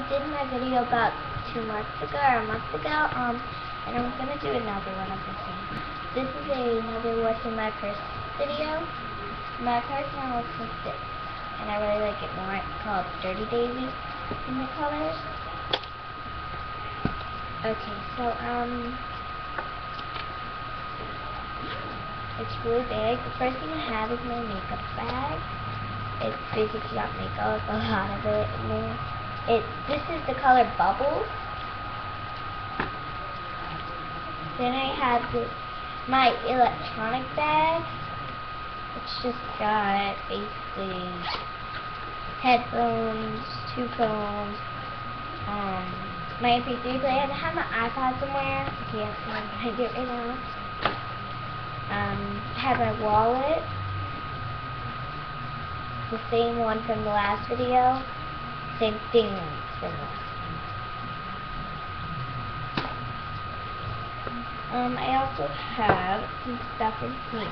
did my video about 2 months ago or a month ago, and I'm gonna do another one of the same. This is another what's in my purse video. My purse now looks like this, and I really like it more. It's called Dirty Daisy in the colors. Okay, so it's really big. The first thing I have is my makeup bag. It's basically got makeup, a lot of it in there. This is the color Bubbles. Then I have my electronic bag. It's just got basically headphones, 2 phones, my MP3 player, and I have my iPod somewhere. I can't find it right now. I have my wallet. The same one from the last video. Same thing from the last one. I also have some stuff in here.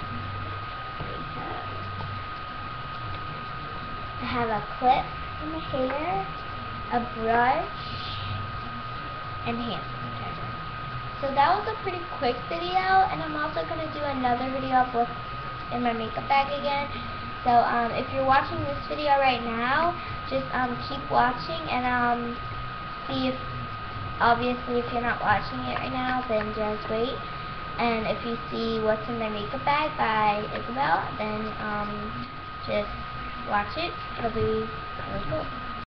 I have a clip in my hair, a brush, and hand sanitizer. So that was a pretty quick video, and I'm also going to do another video of what's in my makeup bag again. So if you're watching this video right now, just keep watching and see if, obviously if you're not watching it right now, then just wait. And if you see what's in my makeup bag by Isabel, then just watch it. It'll be really cool.